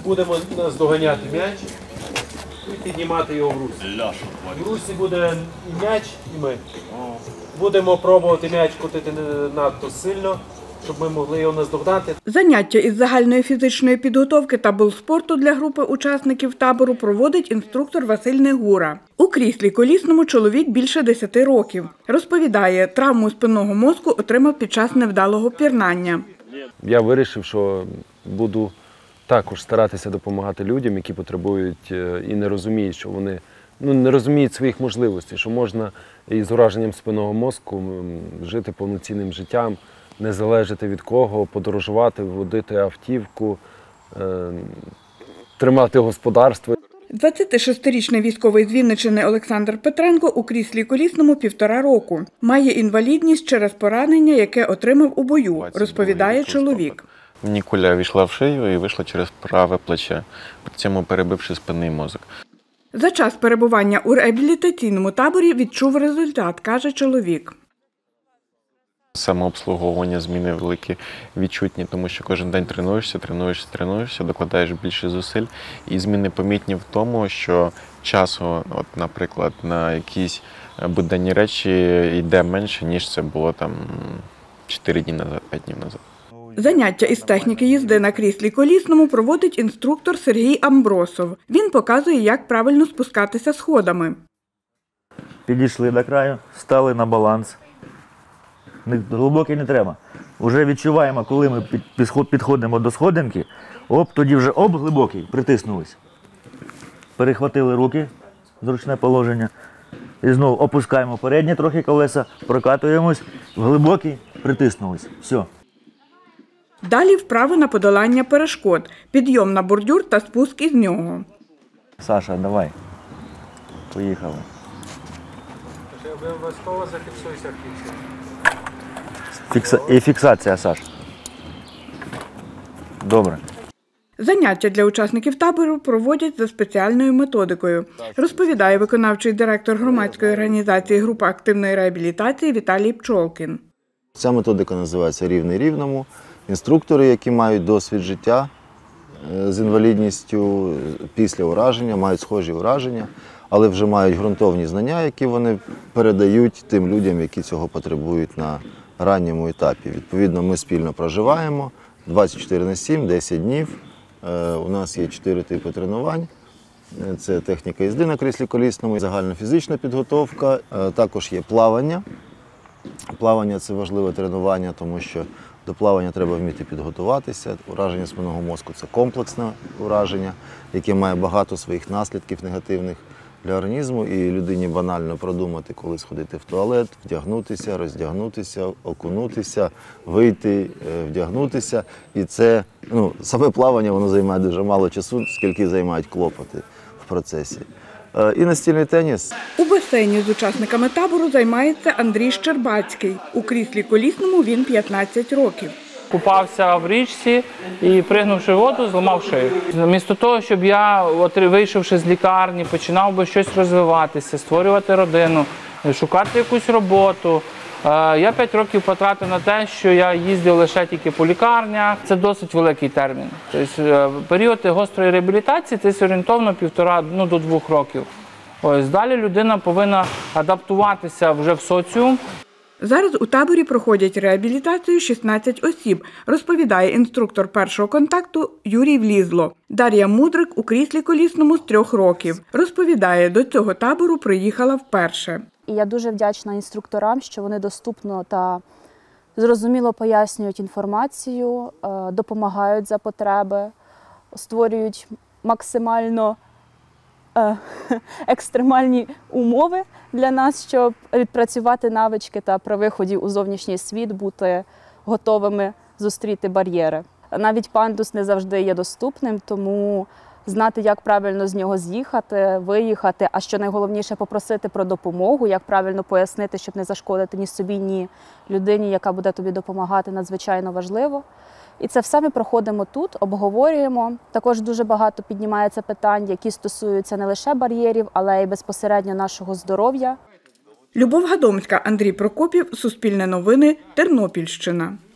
Будемо наздоганяти м'яч і піднімати його в русі. В русі буде і м'яч, і ми. Будемо пробувати м'яч крутити не надто сильно, щоб ми могли його наздогнати. Заняття із загальної фізичної підготовки та булспорту для групи учасників табору проводить інструктор Василь Негура. У кріслі колісному чоловік більше 10 років. Розповідає, травму спинного мозку отримав під час невдалого пірнання. Я вирішив, що буду також старатися допомагати людям, які потребують і не розуміють, що вони не розуміють своїх можливостей, що можна із ураженням спинного мозку жити повноцінним життям, не залежати від кого, подорожувати, водити автівку, тримати господарство. 26-річний військовий з Вінниччини Олександр Петренко у кріслі колісному 1,5 року. Має інвалідність через поранення, яке отримав у бою, розповідає чоловік. Мені куля війшла в шию і вийшла через праве плече, при цьому перебивши спинний мозок. За час перебування у реабілітаційному таборі відчув результат, каже чоловік. Самообслуговування, зміни великі, відчутні, тому що кожен день тренуєшся, докладаєш більше зусиль. І зміни помітні в тому, що часу, наприклад, на якісь буденні речі йде менше, ніж це було 4 дні назад, 5 днів назад. Заняття із техніки їзди на кріслі колісному проводить інструктор Сергій Амбросов. Він показує, як правильно спускатися сходами. Підійшли до краю, стали на баланс. Глибокий не треба. Вже відчуваємо, коли ми підходимо до сходинки, тоді вже глибокий, притиснулись. Перехватили руки, зручне положення. І знову опускаємо передні трохи колеса, прокатуємось, глибокий, притиснулись. Все. Далі вправи на подолання перешкод, підйом на бордюр та спуск із нього. Саша, давай. Поїхали. Обов'язково зафіксуйся. І фіксація, Саш. Добре. Заняття для учасників табору проводять за спеціальною методикою, розповідає виконавчий директор громадської організації «Група активної реабілітації» Віталій Пчолкін. Ця методика називається «Рівний рівному». Інструктори, які мають досвід життя з інвалідністю після ураження, мають схожі ураження, але вже мають ґрунтовні знання, які вони передають тим людям, які цього потребують на ранньому етапі. Відповідно, ми спільно проживаємо 24/7, 10 днів. У нас є 4 типи тренувань. Це техніка їзди на кріслі колісному, загальнофізична підготовка, також є плавання. Плавання – це важливе тренування, тому що до плавання треба вміти підготуватися. Ураження спинного мозку – це комплексне ураження, яке має багато своїх наслідків негативних для організму. І людині банально продумати, коли сходити в туалет, вдягнутися, роздягнутися, окунутися, вийти, вдягнутися. І це, саме плавання, воно займає дуже мало часу, скільки займають клопоти в процесі. І настільний теніс. У басейні з учасниками табору займається Андрій Щербацький. У кріслі колісному він 15 років. Купався в річці і, пригнувши в воду, зламав шию. Вмісто того, щоб я, вийшовши з лікарні, починав би щось розвиватися, створювати родину, шукати якусь роботу, я 5 років потратив на те, що я їздив лише тільки по лікарнях. Це досить великий термін. Тобто, період гострої реабілітації – це орієнтовно 1,5 до 2 років. Далі людина повинна адаптуватися вже в соціум. Зараз у таборі проходять реабілітацію 16 осіб, розповідає інструктор першого контакту Юрій Влізло. Дар'я Мудрик у кріслі колісному з 3 років. Розповідає, до цього табору приїхала вперше. І я дуже вдячна інструкторам, що вони доступно та зрозуміло пояснюють інформацію, допомагають за потреби, створюють максимально екстремальні умови для нас, щоб відпрацювати навички та при виході у зовнішній світ бути готовими зустріти бар'єри. Навіть пандус не завжди є доступним, тому знати, як правильно з нього з'їхати, виїхати, а що найголовніше – попросити про допомогу, як правильно пояснити, щоб не зашкодити ні собі, ні людині, яка буде тобі допомагати, надзвичайно важливо. І це все ми проходимо тут, обговорюємо. Також дуже багато піднімається питань, які стосуються не лише бар'єрів, але й безпосередньо нашого здоров'я. Любов Гадомська, Андрій Прокопів, Суспільне новини, Тернопільщина.